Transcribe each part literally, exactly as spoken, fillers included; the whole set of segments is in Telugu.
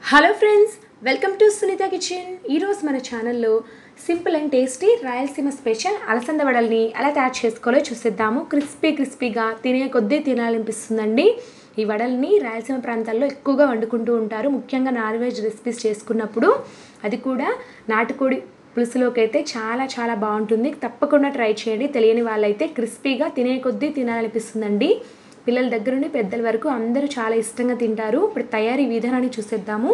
Hello friends, welcome to Sunitha kitchen. ఈరోజు మన ఛానల్లో simple and tasty Rayalaseema special అలసంద వడల్ని ఎలా తయారు చేసుకోవాలో చూసేద్దాము. క్రిస్పీ క్రిస్పీగా తినే కొద్దీ తినాలనిపిస్తుందండి. ఈ వడల్ని రాయలసీమ ప్రాంతాల్లో ఎక్కువగా వండుకుంటూ ఉంటారు, ముఖ్యంగా నాన్ వెజ్ రెసిపీస్ చేసుకున్నప్పుడు. అది కూడా నాటుకోడి పులుసులోకి అయితే చాలా చాలా బాగుంటుంది. తప్పకుండా ట్రై చేయండి. తెలియని వాళ్ళైతే క్రిస్పీగా తినే కొద్దీ తినాలనిపిస్తుందండి. పిల్లల దగ్గర నుండి పెద్దల వరకు అందరూ చాలా ఇష్టంగా తింటారు. ఇప్పుడు తయారీ విధానాన్ని చూసేద్దాము.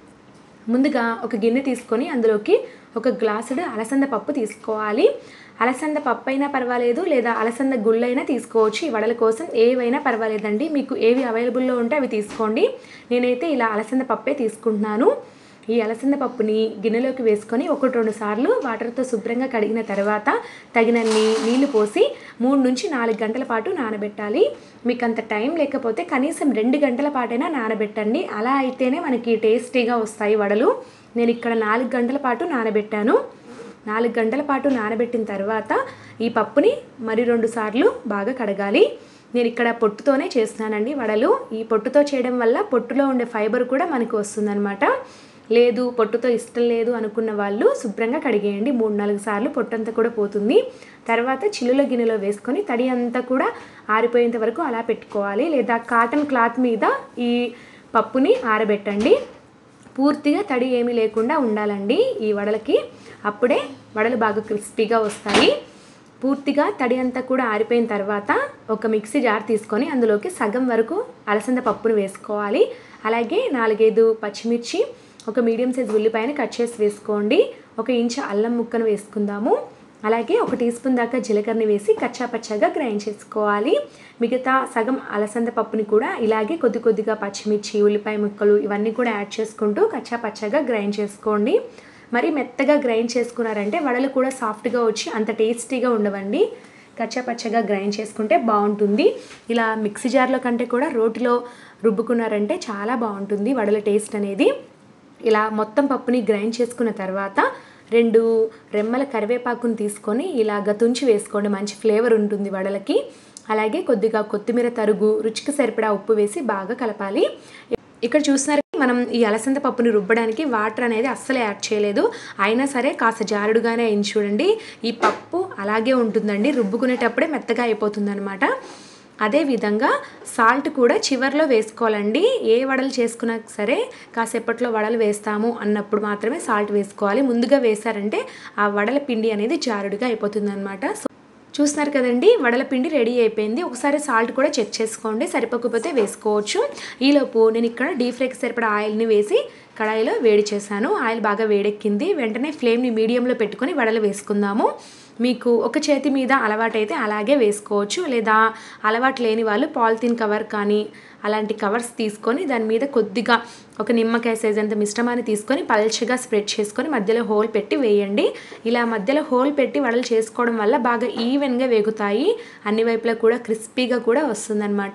ముందుగా ఒక గిన్నె తీసుకొని అందులోకి ఒక గ్లాసుడు అలసంద పప్పు తీసుకోవాలి. అలసంద పప్పు అయినా పర్వాలేదు, లేదా అలసంద గుళ్ళైనా తీసుకోవచ్చు. ఈ వడల కోసం ఏవైనా పర్వాలేదండి, మీకు ఏవి అవైలబుల్లో ఉంటే అవి తీసుకోండి. నేనైతే ఇలా అలసంద పప్పే తీసుకుంటున్నాను. ఈ అలసంద పప్పుని గిన్నెలోకి వేసుకొని ఒకటి రెండు సార్లు వాటర్తో శుభ్రంగా కడిగిన తర్వాత తగినన్ని నీళ్లు పోసి మూడు నుంచి నాలుగు గంటల పాటు నానబెట్టాలి. మీకు అంత టైం లేకపోతే కనీసం రెండు గంటల పాటైనా నానబెట్టండి. అలా అయితేనే మనకి టేస్టీగా వస్తాయి వడలు. నేను ఇక్కడ నాలుగు గంటల పాటు నానబెట్టాను. నాలుగు గంటల పాటు నానబెట్టిన తర్వాత ఈ పప్పుని మరి రెండు సార్లు బాగా కడగాలి. నేను ఇక్కడ పొట్టుతోనే చేస్తున్నానండి వడలు. ఈ పొట్టుతో చేయడం వల్ల పొట్టులో ఉండే ఫైబర్ కూడా మనకు వస్తుందన్నమాట. లేదు పొట్టుతో ఇష్టం లేదు అనుకున్న వాళ్ళు శుభ్రంగా కడిగేయండి. మూడు నాలుగు సార్లు పొట్టంతా కూడా పోతుంది. తర్వాత చిల్లుల గిన్నెలో వేసుకొని తడి అంతా కూడా ఆరిపోయేంత వరకు అలా పెట్టుకోవాలి. లేదా కాటన్ క్లాత్ మీద ఈ పప్పుని ఆరబెట్టండి. పూర్తిగా తడి ఏమీ లేకుండా ఉండాలండి ఈ వడలకి. అప్పుడే వడలు బాగా క్రిస్పీగా వస్తాయి. పూర్తిగా తడి అంతా కూడా ఆరిపోయిన తర్వాత ఒక మిక్సీ జార్ తీసుకొని అందులోకి సగం వరకు అలసంద పప్పును వేసుకోవాలి. అలాగే నాలుగైదు పచ్చిమిర్చి, ఒక మీడియం సైజ్ ఉల్లిపాయని కట్ చేసి వేసుకోండి. ఒక ఇంచు అల్లం ముక్కను వేసుకుందాము. అలాగే ఒక టీ స్పూన్ దాకా జీలకర్రని వేసి కచ్చాపచ్చాగా గ్రైండ్ చేసుకోవాలి. మిగతా సగం అలసంద పప్పుని కూడా ఇలాగే కొద్ది కొద్దిగా పచ్చిమిర్చి, ఉల్లిపాయ ముక్కలు ఇవన్నీ కూడా యాడ్ చేసుకుంటూ కచ్చాపచ్చాగా గ్రైండ్ చేసుకోండి. మరి మెత్తగా గ్రైండ్ చేసుకున్నారంటే వడలు కూడా సాఫ్ట్గా వచ్చి అంత టేస్టీగా ఉండవండి. కచ్చాపచ్చగా గ్రైండ్ చేసుకుంటే బాగుంటుంది. ఇలా మిక్సీ జార్లో కంటే కూడా రోటిలో రుబ్బుకున్నారంటే చాలా బాగుంటుంది వడల టేస్ట్ అనేది. ఇలా మొత్తం పప్పుని గ్రైండ్ చేసుకున్న తర్వాత రెండు రెమ్మల కరివేపాకుని తీసుకొని ఇలాగ తుంచి వేసుకోండి. మంచి ఫ్లేవర్ ఉంటుంది వడలకి. అలాగే కొద్దిగా కొత్తిమీర తరుగు, రుచికి సరిపడా ఉప్పు వేసి బాగా కలపాలి. ఇక్కడ చూస్తున్నారు, మనం ఈ అలసంద పప్పుని రుబ్బడానికి వాటర్ అనేది అస్సలు యాడ్ చేయలేదు. అయినా సరే కాస్త జారుడుగానే అయింది చూడండి. ఈ పప్పు అలాగే ఉంటుందండి, రుబ్బుకునేటప్పుడే మెత్తగా అయిపోతుంది అనమాట. అదేవిధంగా సాల్ట్ కూడా చివర్లో వేసుకోవాలండి. ఏ వడలు చేసుకున్నా సరే కాసేపట్లో వడలు వేస్తాము అన్నప్పుడు మాత్రమే సాల్ట్ వేసుకోవాలి. ముందుగా వేసారంటే ఆ వడల పిండి అనేది జారుడుగా అయిపోతుంది అనమాట. సో చూస్తున్నారు కదండి, వడల పిండి రెడీ అయిపోయింది. ఒకసారి సాల్ట్ కూడా చెక్ చేసుకోండి, సరిపోకపోతే వేసుకోవచ్చు. ఈలోపు నేను ఇక్కడ డీప్ ఫ్రైకి సరిపడా ఆయిల్ని వేసి కడాయిలో వేడి చేశాను. ఆయిల్ బాగా వేడెక్కింది. వెంటనే ఫ్లేమ్ని మీడియంలో పెట్టుకొని వడలు వేసుకుందాము. మీకు ఒక చేతి మీద అలవాటైతే అలాగే వేసుకోవచ్చు, లేదా అలవాటు లేని వాళ్ళు పాలిథిన్ కవర్ కానీ అలాంటి కవర్స్ తీసుకొని దాని మీద కొద్దిగా ఒక నిమ్మకాయ సైజ్ అంత మిశ్రమాన్ని తీసుకొని పల్చగా స్ప్రెడ్ చేసుకొని మధ్యలో హోల్ పెట్టి వేయండి. ఇలా మధ్యలో హోల్ పెట్టి వడలు చేసుకోవడం వల్ల బాగా ఈవెన్గా వేగుతాయి. అన్ని వైపులా కూడా క్రిస్పీగా కూడా వస్తుందన్నమాట.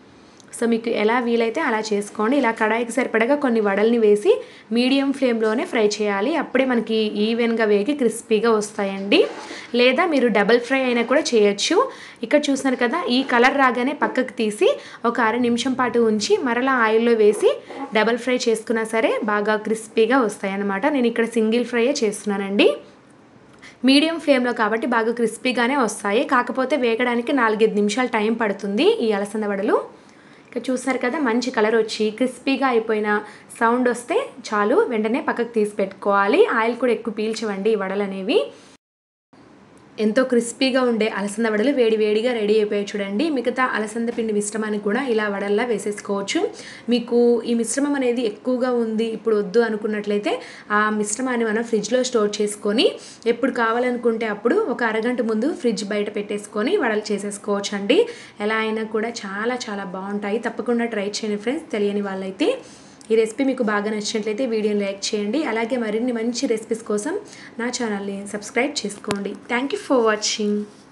సో మీకు ఎలా వీలైతే అలా చేసుకోండి. ఇలా కడాయికి సరిపడగా కొన్ని వడల్ని వేసి మీడియం ఫ్లేమ్లోనే ఫ్రై చేయాలి. అప్పుడే మనకి ఈవెన్గా వేగి క్రిస్పీగా వస్తాయండి. లేదా మీరు డబల్ ఫ్రై అయినా కూడా చేయొచ్చు. ఇక్కడ చూస్తున్నారు కదా, ఈ కలర్ రాగానే పక్కకు తీసి ఒక అర నిమిషం పాటు ఉంచి మరలా ఆయిల్లో వేసి డబల్ ఫ్రై చేసుకున్నా సరే బాగా క్రిస్పీగా వస్తాయి అన్నమాట. నేను ఇక్కడ సింగిల్ ఫ్రైయే చేస్తున్నానండి. మీడియం ఫ్లేమ్లో కాబట్టి బాగా క్రిస్పీగానే వస్తాయి. కాకపోతే వేగడానికి నాలుగైదు నిమిషాలు టైం పడుతుంది ఈ అలసంద వడలు. ఇక్కడ చూస్తున్నారు కదా, మంచి కలర్ వచ్చి క్రిస్పీగా అయిపోయిన సౌండ్ వస్తే చాలు, వెంటనే పక్కకు తీసి పెట్టుకోవాలి. ఆయిల్ కూడా ఎక్కువ పీల్చవండి ఈ వడలు అనేవి. ఎంతో క్రిస్పీగా ఉండే అలసంద వడలు వేడి వేడిగా రెడీ అయిపోయాయి చూడండి. మిగతా అలసంద పిండి మిశ్రమాన్ని కూడా ఇలా వడల్లా వేసేసుకోవచ్చు. మీకు ఈ మిశ్రమం అనేది ఎక్కువగా ఉంది, ఇప్పుడు వద్దు అనుకున్నట్లయితే ఆ మిశ్రమాన్ని మనం ఫ్రిడ్జ్లో స్టోర్ చేసుకొని ఎప్పుడు కావాలనుకుంటే అప్పుడు ఒక అరగంట ముందు ఫ్రిడ్జ్ బయట పెట్టేసుకొని వడలు చేసేసుకోవచ్చు అండి. ఎలా అయినా కూడా చాలా చాలా బాగుంటాయి. తప్పకుండా ట్రై చేయండి ఫ్రెండ్స్. తెలియని వాళ్ళైతే ఈ రెసిపీ మీకు బాగా నచ్చినట్లయితే వీడియోని లైక్ చేయండి. అలాగే మరిన్ని మంచి రెసిపీస్ కోసం నా ఛానల్ని సబ్స్క్రైబ్ చేసుకోండి. Thank you for watching.